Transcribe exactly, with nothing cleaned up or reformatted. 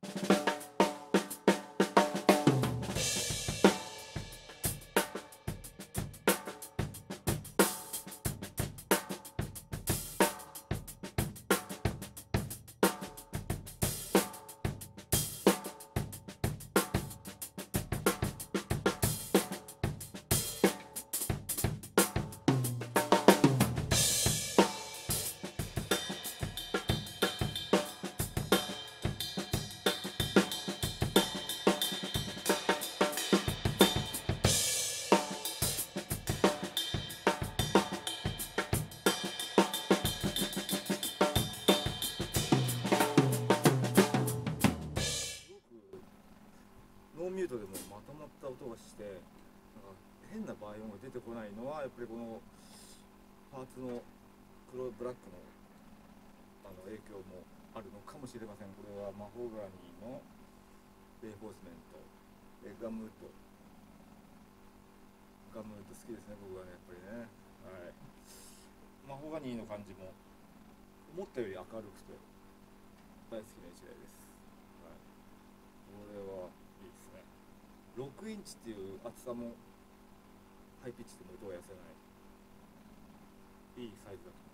ノーミュートでもまとまった音がして、なんか変なバイオンが出てこないのはやっぱりこのパーツの黒ブラックのあの影響もあるのかもしれません。これはマホガニーのレイフォースメント、えガムウッドガムウッド好きですね、僕はね、やっぱりね。はい、マホガニーの感じも思ったより明るくて大好きな一台です。はい、これはいいですね。ろくインチっていう厚さもハイピッチでも音が痩せないいいサイズだと思います。